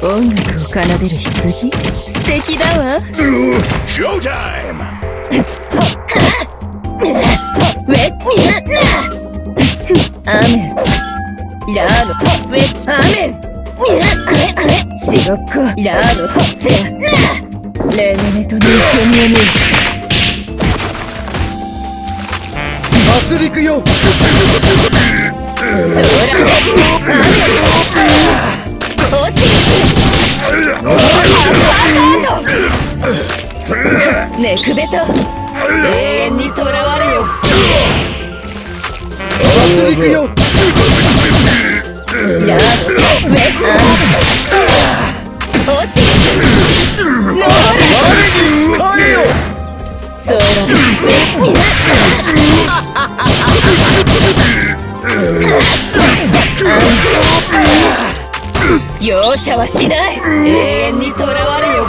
音楽を奏でる棺、素敵だわ。 ショータイム。 ウェッアメンラードウェッアメンシロッコラードレネネとの生贄に圧力よ。 そらおしネクベト永遠にとらわれよ。 圧力よ。 ラードウェッおしノーラ我に使えよ。 そら容赦はしない。永遠にとらわれよ。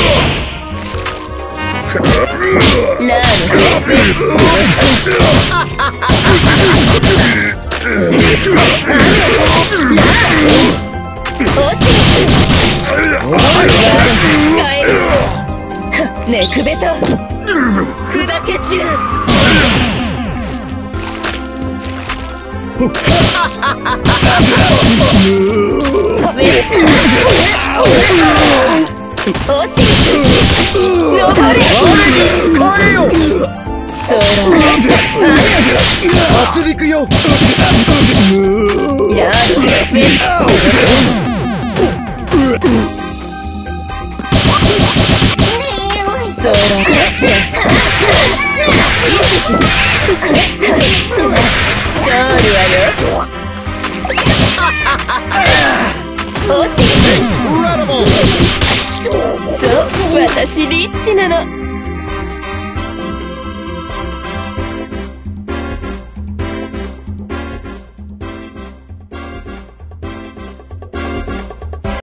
ラードおし使える。ネクベト砕け散る。おし登れ我に使えよ。 そ圧力よ。 らやそら通るわよ。惜しい。そう、私リッチなの。